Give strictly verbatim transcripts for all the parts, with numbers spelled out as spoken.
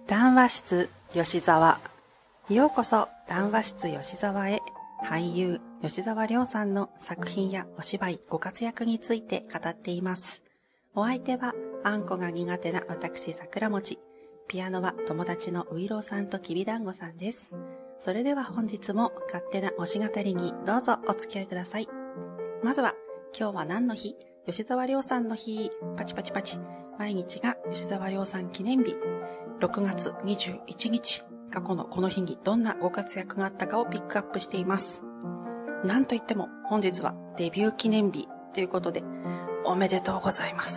談話室吉沢。ようこそ談話室吉沢へ。俳優吉沢亮さんの作品やお芝居、ご活躍について語っています。お相手はあんこが苦手な私桜餅。ピアノは友達のういろうさんときびだんごさんです。それでは本日も勝手な推し語りにどうぞお付き合いください。まずは今日は何の日？吉沢亮さんの日。パチパチパチ。毎日が吉沢亮さん記念日。ろくがつにじゅういちにち。過去のこの日にどんなご活躍があったかをピックアップしています。なんといっても本日はデビュー記念日ということでおめでとうございます。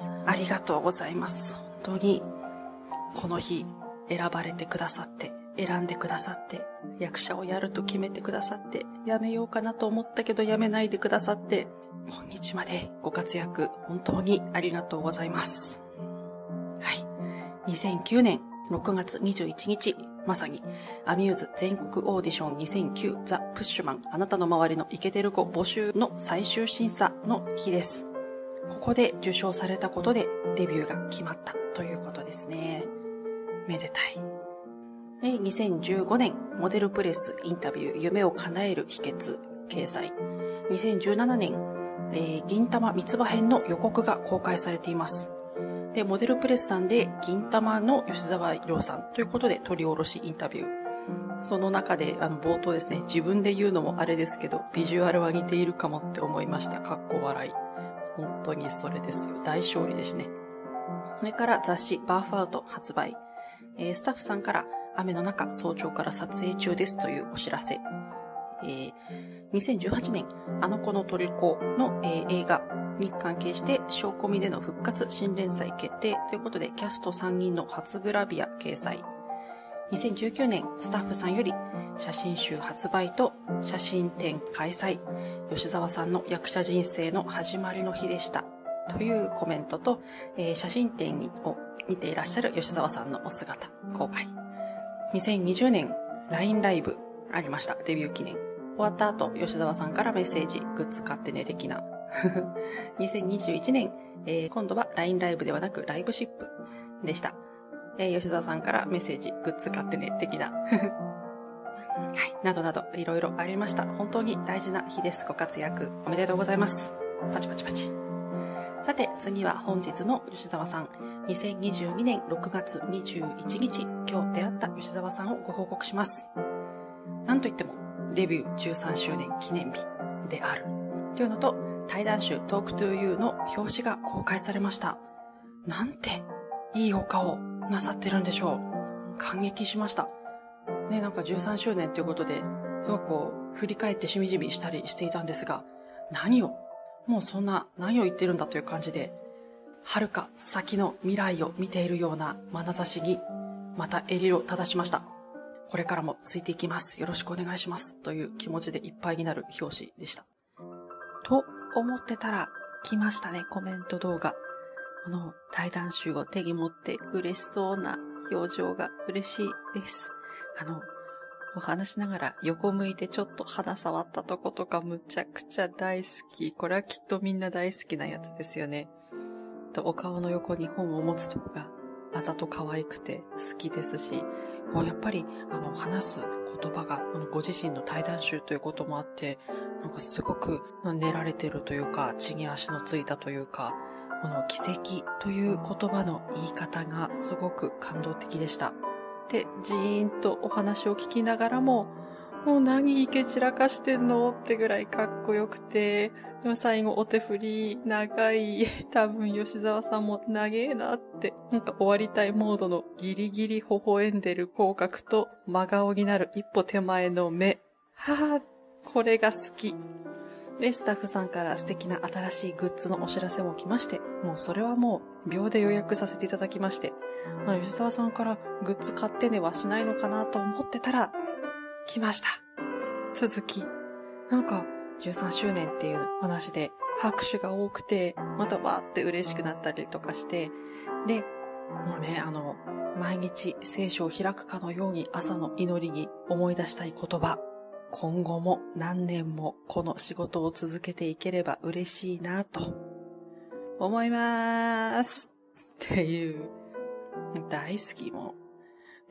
ありがとうございます。本当にこの日選ばれてくださって、選んでくださって、役者をやると決めてくださって、やめようかなと思ったけどやめないでくださって、今日までご活躍本当にありがとうございます。はい。にせんきゅうねんろくがつにじゅういちにち、まさにアミューズ全国オーディションにせんきゅうザ・プッシュマンあなたの周りのイケてる子募集の最終審査の日です。ここで受賞されたことでデビューが決まったということですね。めでたい。にせんじゅうごねんモデルプレスインタビュー夢を叶える秘訣掲載。にせんじゅうななねん、えー、銀玉三つ葉編の予告が公開されています。で、モデルプレスさんで銀玉の吉沢亮さんということで取り下ろしインタビュー。その中であの冒頭ですね、自分で言うのもあれですけど、ビジュアルは似ているかもって思いました。かっこ笑い。本当にそれですよ。大勝利ですね。それから雑誌バーフアウト発売。えー、スタッフさんから雨の中早朝から撮影中ですというお知らせ。えー、にせんじゅうはちねんあの子の虜の、えー、映画に関係してショーコミでの復活新連載決定ということでキャストさんにんの初グラビア掲載。にせんじゅうきゅうねんスタッフさんより写真集発売と写真展開催。吉沢さんの役者人生の始まりの日でしたというコメントと、えー、写真展を見ていらっしゃる吉沢さんのお姿公開。にせんにじゅうねん ライン ライブありました。デビュー記念。終わった後吉沢さんからメッセージ、グッズ買ってね的なにせんにじゅういちねん、えー、今度は ライン ライブではなくライブシップでした。えー、吉沢さんからメッセージ、グッズ買ってね的なはい、などなどいろいろありました。本当に大事な日です。ご活躍おめでとうございます。パチパチパチ。さて次は本日の吉沢さん。にせんにじゅうにねんろくがつにじゅういちにち、今日出会った吉沢さんをご報告します。なんといってもデビューじゅうさんしゅうねん記念日であるというのと、対談集 Talk to You の表紙が公開されました。なんていいお顔なさってるんでしょう。感激しました。ね、なんかじゅうさんしゅうねんということで、すごくこう振り返ってしみじみしたりしていたんですが、何をもうそんな何を言ってるんだという感じで、遥か先の未来を見ているような眼差しにまた襟を正しました。これからもついていきます。よろしくお願いしますという気持ちでいっぱいになる表紙でした。と思ってたら来ましたね、コメント動画。この対談集を手に持って嬉しそうな表情が嬉しいです。あの、お話しながら横向いてちょっと肌触ったとことかむちゃくちゃ大好き。これはきっとみんな大好きなやつですよね。とお顔の横に本を持つとこがあざと可愛くて好きですし、もうやっぱりあの話す言葉がこのご自身の対談集ということもあって、なんかすごく練られているというか、地に足のついたというか、この奇跡という言葉の言い方がすごく感動的でした。で、じーんとお話を聞きながらも、もう何イケ散らかしてんのってぐらいかっこよくて、でも最後お手振り長い、多分吉沢さんも長えなって、なんか終わりたいモードのギリギリ微笑んでる口角と真顔になる一歩手前の目。はぁ、これが好き。で、スタッフさんから素敵な新しいグッズのお知らせも来まして、もうそれはもう秒で予約させていただきまして、まあ、吉沢さんからグッズ買ってねはしないのかなと思ってたら、来ました。続き。なんかじゅうさんしゅうねんっていう話で拍手が多くて、またわーって嬉しくなったりとかして、で、もうね、あの、毎日聖書を開くかのように朝の祈りに思い出したい言葉。今後も何年もこの仕事を続けていければ嬉しいなと思いますっていう、大好き。も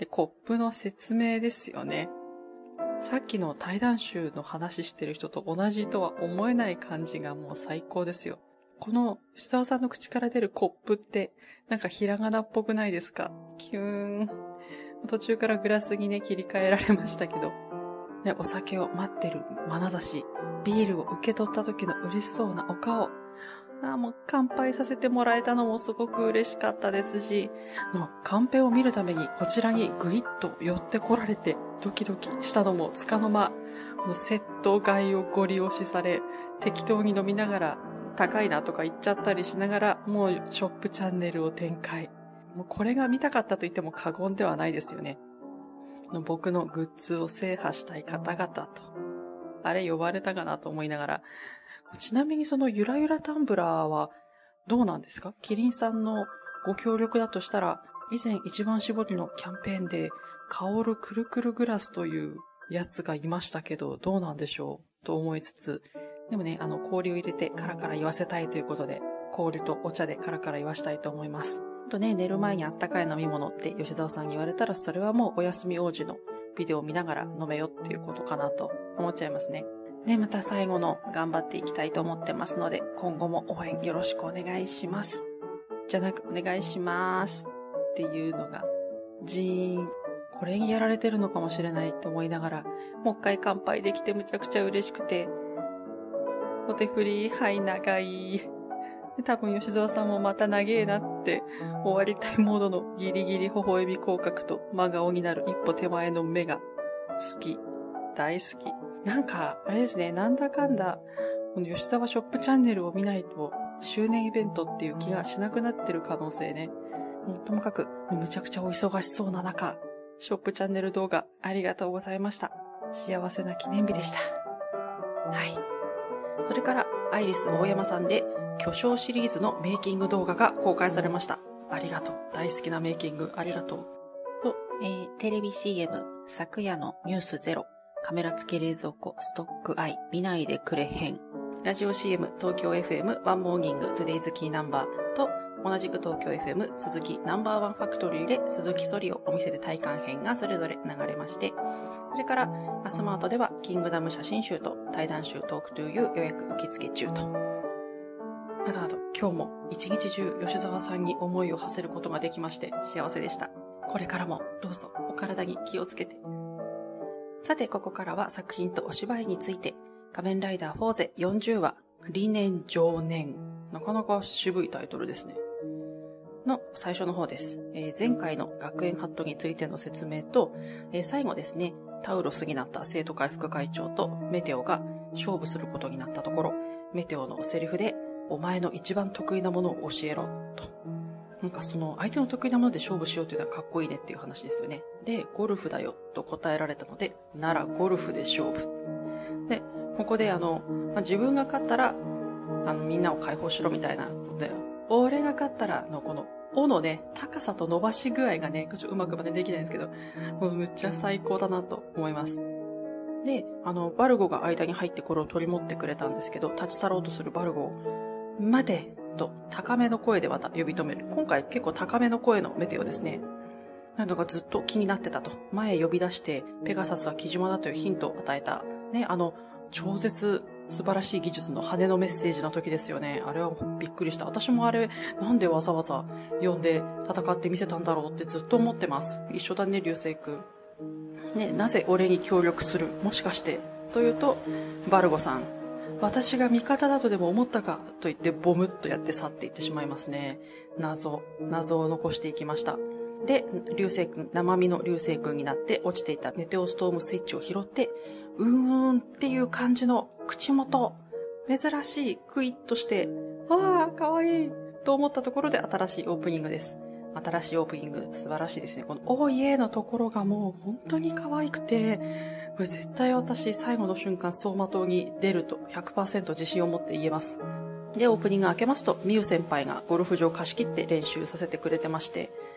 で、コップの説明ですよね。さっきの対談集の話してる人と同じとは思えない感じがもう最高ですよ。この吉沢さんの口から出るコップってなんかひらがなっぽくないですか？キューン。途中からグラスにね切り替えられましたけど、ね、お酒を待ってる眼差し、ビールを受け取った時の嬉しそうなお顔、あもう乾杯させてもらえたのもすごく嬉しかったですし、もうカンペを見るためにこちらにぐいっと寄ってこられてドキドキしたのもつかの間、このセット買いをご利用しされ、適当に飲みながら高いなとか言っちゃったりしながら、もうショップチャンネルを展開。もうこれが見たかったと言っても過言ではないですよね。僕のグッズを制覇したい方々と、あれ呼ばれたかなと思いながら、ちなみにそのゆらゆらタンブラーはどうなんですか？キリンさんのご協力だとしたら、以前一番搾りのキャンペーンで香るくるくるグラスというやつがいましたけど、どうなんでしょうと思いつつ、でもね、あの氷を入れてカラカラ言わせたいということで、氷とお茶でカラカラ言わしたいと思います。あとね、寝る前にあったかい飲み物って吉沢さんに言われたら、それはもうお休み王子のビデオを見ながら飲めよっていうことかなと思っちゃいますね。ね、また最後の頑張っていきたいと思ってますので、今後も応援よろしくお願いします。じゃなく、お願いしますっていうのが、ジーン、これにやられてるのかもしれないと思いながら、もう一回乾杯できてむちゃくちゃ嬉しくて、お手振り、はい、長い。で多分吉沢さんもまた長えなって終わりたいモードのギリギリ微笑み口角と真顔になる一歩手前の目が好き。大好き。なんか、あれですね、なんだかんだ、この吉沢ショップチャンネルを見ないと周年イベントっていう気がしなくなってる可能性ね。ともかく、むちゃくちゃお忙しそうな中、ショップチャンネル動画ありがとうございました。幸せな記念日でした。はい。それから、アイリス大山さんで、巨匠シリーズのメイキング動画が公開されました。ありがとう。大好きなメイキング、ありがとう。と、えー、テレビ シーエム、昨夜のニュースゼロ、カメラ付き冷蔵庫、ストックアイ、見ないでくれへん。ラジオ シーエム、東京 エフエム、ワンモーニング、トゥデイズキーナンバーと、同じく東京 エフエム、鈴木ナンバーワンファクトリーで鈴木ソリをお店で体感編がそれぞれ流れまして、それから、アスマートでは、キングダム写真集と対談集トークトゥーユー予約受付中と。などなど、今日も一日中吉沢さんに思いを馳せることができまして幸せでした。これからもどうぞお体に気をつけて。さて、ここからは作品とお芝居について、仮面ライダーフォーゼよんじゅうわ、理念常念。なかなか渋いタイトルですね。の最初の方です。えー、前回の学園ハットについての説明と、えー、最後ですね、タウロスになった生徒会副会長とメテオが勝負することになったところ、メテオのセリフで、お前の一番得意なものを教えろ、と。なんかその相手の得意なもので勝負しようというのはかっこいいねっていう話ですよね。で、ゴルフだよと答えられたので、ならゴルフで勝負。で、ここであの、まあ、自分が勝ったら、あのみんなを解放しろみたいなことで、俺が勝ったらのこの、おのね、高さと伸ばし具合がね、ちょっとうまくまでできないんですけど、もうむっちゃ最高だなと思います。で、あの、バルゴが間に入ってこれを取り持ってくれたんですけど、立ち去ろうとするバルゴを、待てと高めの声でまた呼び止める。今回結構高めの声のメテオですね。なんだかずっと気になってたと。前呼び出してペガサスは木島だというヒントを与えた。ね、あの、超絶素晴らしい技術の羽のメッセージの時ですよね。あれはびっくりした。私もあれ、なんでわざわざ呼んで戦ってみせたんだろうってずっと思ってます。一緒だね、流星くん。ね、なぜ俺に協力する？もしかして。というと、バルゴさん。私が味方だとでも思ったかと言ってボムッとやって去っていってしまいますね。謎、謎を残していきました。で、流星君、生身の流星君になって落ちていたメテオストームスイッチを拾って、うーんっていう感じの口元、珍しいクイッとして、わー、かわいいと思ったところで新しいオープニングです。新しいオープニング、素晴らしいですね。この、おーいえのところがもう本当に可愛くて、これ絶対私最後の瞬間走馬灯に出ると ひゃくパーセント 自信を持って言えます。で、オープニング開けますと、ミユ先輩がゴルフ場貸し切って練習させてくれてまして、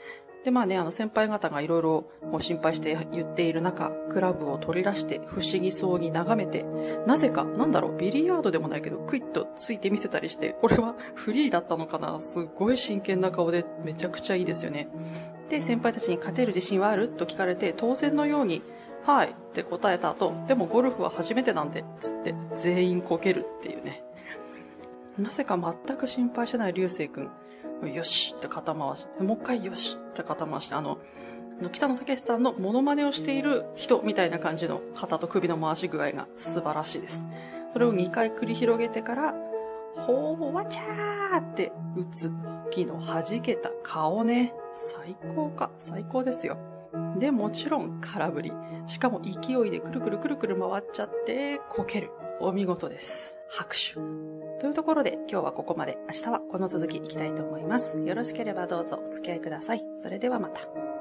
で、まあね、あの先輩方がいろいろ心配して言っている中、クラブを取り出して不思議そうに眺めて、なぜか、なんだろう、ビリヤードでもないけど、クイッとついて見せたりして、これはフリーだったのかな、すっごい真剣な顔でめちゃくちゃいいですよね。で、先輩たちに勝てる自信はあると聞かれて、当然のように、はいって答えた後、でもゴルフは初めてなんで、つって全員こけるっていうね。なぜか全く心配してない流星くん、よしって肩回し、もう一回よしって肩回して、あの、北野武さんのモノマネをしている人みたいな感じの肩と首の回し具合が素晴らしいです。それをにかい繰り広げてから、ほーわちゃーって打つ時の弾けた顔ね。最高か、最高ですよ。で、もちろん空振り。しかも勢いでくるくるくるくる回っちゃってこける。お見事です。拍手。というところで今日はここまで。明日はこの続きいきたいと思います。よろしければどうぞお付き合いください。それではまた。